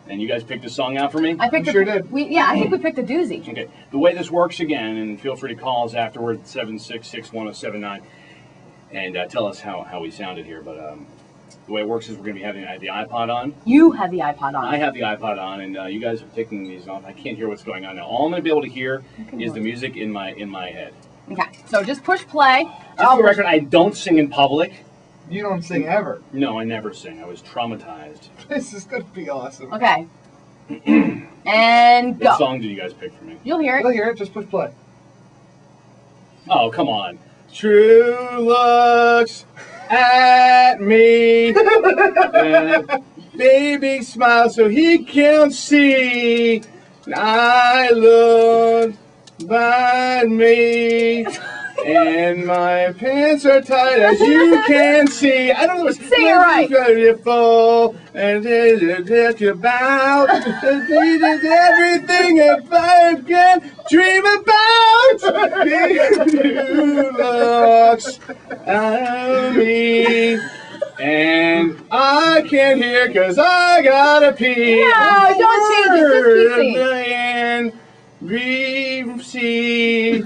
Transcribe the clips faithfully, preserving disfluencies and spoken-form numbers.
And you guys picked a song out for me? I picked I a, sure did. We, yeah, I think we picked a doozy. Okay. The way this works again, and feel free to call us afterward, seven six six, one oh seven nine, and uh, tell us how, how we sounded here. But um, the way it works is we're going to be having the iPod on. You have the iPod on. I have the iPod on, and uh, you guys are taking these off. I can't hear what's going on now. All I'm going to be able to hear is the music in my in my head. Okay, so just push play. Just for the record, I don't sing in public. You don't sing ever. No, I never sing. I was traumatized. This is going to be awesome. Okay. And go. What song did you guys pick for me? You'll hear You'll it. hear it. Just push play. Oh, come on. True looks at me. And baby smiles so he can't see. I look by me. And my pants are tight as you can see. I don't know what's Sing it right. beautiful. And it's about everything if I can dream about. You looks at me. And I can't hear cause I gotta pee. No, don't change it. Just keep singing. And we see.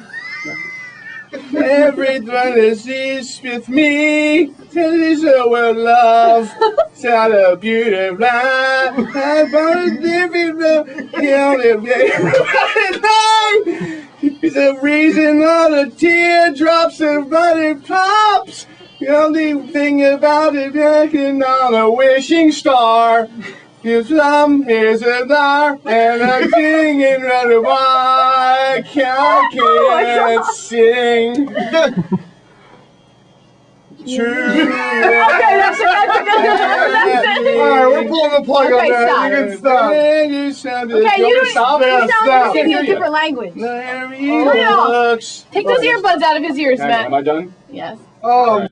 Everyone is with me. Tell us our love. Sound a beautiful life. I'm gonna live in the It's the reason all the teardrops and body pops. The only thing about it is on a wishing star. His love is a star, and I'm singing right away. I can't, can't sing. True. Okay, that's it. That's it. That's it. All right, we're pulling the plug Okay, on that. stop. You can stop. Okay, you don't stop you that, sound stop. like you're singing a different language. There he looks. Take those Okay. earbuds out of his ears, Am Matt. I done? Yes. Oh.